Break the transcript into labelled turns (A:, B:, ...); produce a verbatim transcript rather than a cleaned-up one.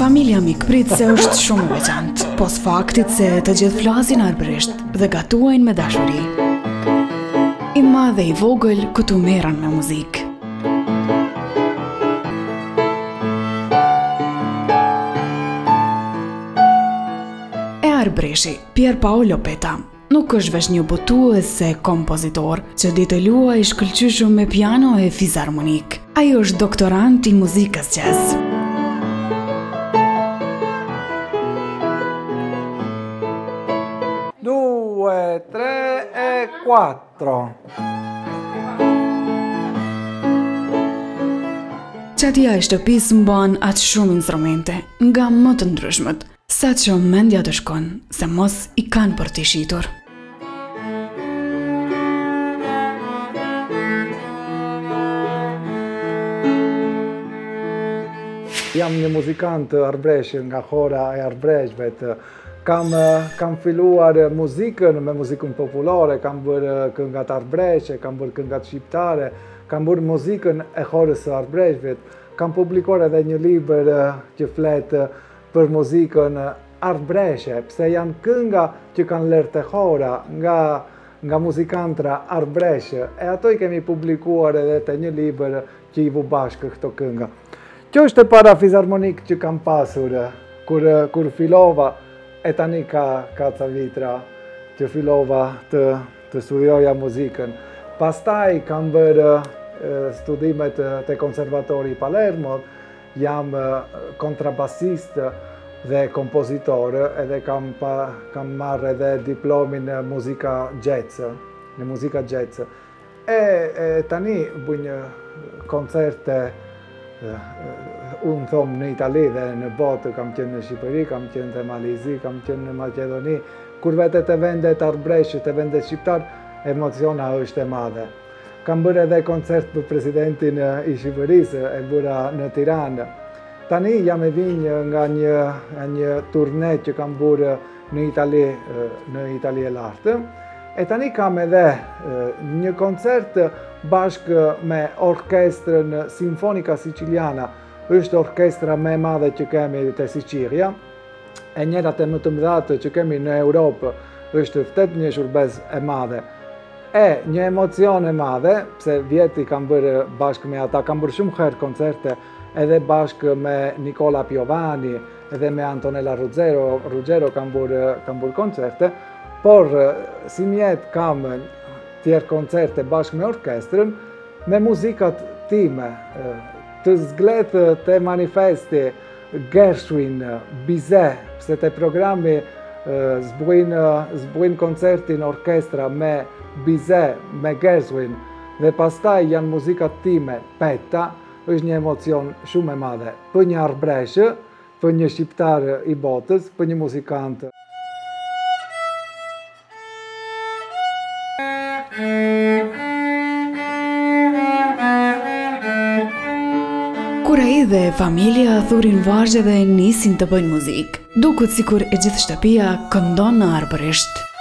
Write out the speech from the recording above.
A: Familja mikpritse është shumë e veçantë, pos faktit se të gjithë flasin arbërisht dhe gatuajnë me dashuri. I madh dhe i vogël këtu merren me muzikë. E Arbreshi, Pier Paolo Peta, nuk është veç një botues se kompozitor që di të luajë shkëlqyshëm me piano e fizarmonik. Ai është doktorant i muzikës jazz.
B: Due, tre e quattro.
A: Qatia e shtëpisë mban atë shumë instrumente, nga më të ndryshmet, sa që mendja të shkon, se mos i kanë për t'i shitur.
B: Jam një muzikant arbresh nga hora e arbreshve. Kam, kam filluar muzikën me muzikën populare, kam bërë këngat arbreshe, kam bërë këngat shqiptare, kam bërë muzikën e horës së arbreshve. Kam publikuar edhe një libër që flet për muzikën arbreshe, pse janë kënga që kanë lërë të hora nga, nga muzikantra arbreshe, e ato i kemi publikuar edhe të një libër që i vu bashkë këto kënga. Kjo është e para fizarmonik që kam pasur, kur, kur filova, e tani ka, ka ca vitra që filova të, të studioja muzikën. Pastaj kam bërë studimet të konservatori i Palermo, jam kontrabasist dhe kompozitor, edhe kam, pa, kam marrë edhe diplomin në muzika jazz, në muzika jazz. E, e tani bëj koncerte, unë thomë në Itali dhe në botë, kam qenë në Shqipëri, kam qenë në Malizi, kam qenë në Maqedoni. Kur vetet e vendet arbreshe, të vendet shqiptar, emociona është e madhe. Kam bërë edhe koncert për presidentin i Shqipërisë, e bëra në Tiranë. Tani jam e vinjë nga një, një turne që kam bërë në Itali, në Itali e lartë. E tani kam edhe një koncert bashkë me orkestrën Sinfonika Siciliana. Është orkestra më e madhe që kemi të Sicilia. E njëra të më të mëdha që kemi në Europë është vërtet një shurbes e madhe. E një emocion e madhe, pse vjeti kam bërë bashkë me ata, kam bërë shumë herë koncerte, edhe bashkë me Nicola Piovani, edhe me Antonella Ruggero, Ruggero kam bërë, kam bërë koncerte, por si mjet kam tjerë koncerte bashkë me orkestrën, me muzikat time, të zgledhë të manifesti, Gershwin, Bizet, pse të programi zbujnë koncertin orkestra me Bizet, me Gershwin, dhe pastaj janë muzikat time, Peta, është një emocion shumë e madhe. Për një arbreshë, për një shqiptar i botës, për një muzikant.
A: Kur ai dhe familja thurin vazhde dhe nisin të bëjnë muzikë, duket sikur e gjithë shtëpia këndon në arbërisht.